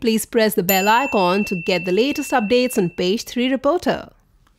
Please press the bell icon to get the latest updates on Page 3 Reporter.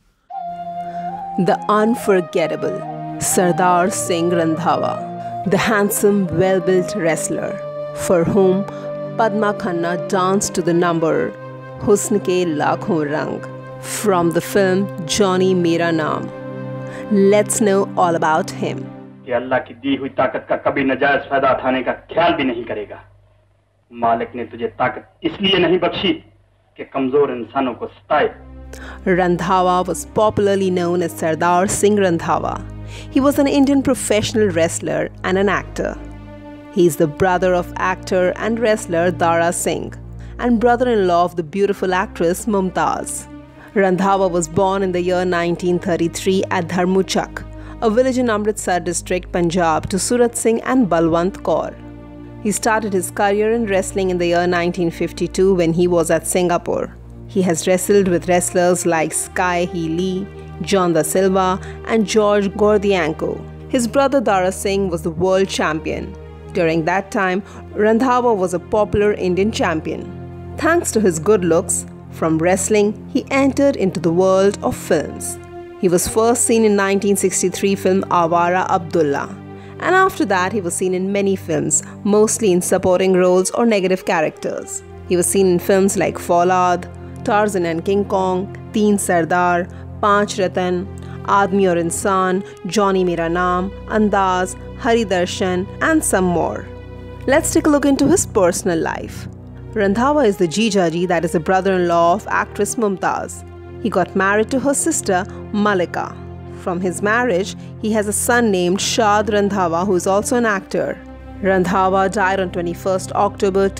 The unforgettable Sardar Singh Randhawa, the handsome, well-built wrestler for whom Padma Khanna danced to the number Husn Ke Lakhon Rang from the film Johnny Mera Naam. Let's know all about him. कि अल्लाह की दी हुई ताकत का कभी नजायज फायदा उठाने का ख्याल भी नहीं करेगा। मालिक ने तुझे ताकत इसलिए नहीं बख्शी कि कमजोर इंसानों को सताए। Randhawa was popularly known as Sardar Singh Randhawa. He was an Indian professional wrestler and an actor. He is the brother of actor and wrestler Dara Singh and brother-in-law of the beautiful actress Mumtaz. Randhawa was born in the year 1933 at Dharmuchakk, a village in Amritsar district, Punjab, to Surat Singh and Balwant Kaur. He started his career in wrestling in the year 1952 when he was at Singapore. He has wrestled with wrestlers like Sky Hee Lee, John the Silva and George Gordienko. His brother Dara Singh was the world champion. During that time, Randhawa was a popular Indian champion. Thanks to his good looks, from wrestling, he entered into the world of films. He was first seen in 1963 film Awara Abdulla, and after that he was seen in many films, mostly in supporting roles or negative characters. He was seen in films like Fallout, Tarzan and King Kong, Teen Sardar, Panch Ratan, Aadmi Aur Insaan, Johnny Mera Naam, Andaz, Hari Darshan and some more. Let's take a look into his personal life. Randhawa is the Jijaji, that is the brother-in-law of actress Mumtaz. He got married to her sister Malika. From his marriage, he has a son named Shad Randhawa, who is also an actor. Randhawa died on 21st October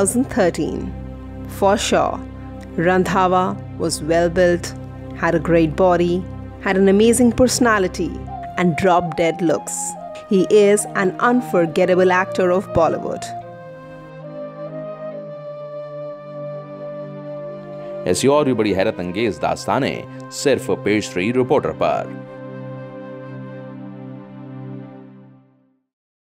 2013. For sure, Randhawa was well-built, had a great body, had an amazing personality and drop-dead looks. He is an unforgettable actor of Bollywood. ऐसी और भी बड़ी हैरत अंगेज दास्तानें सिर्फ page 3 reporter पर।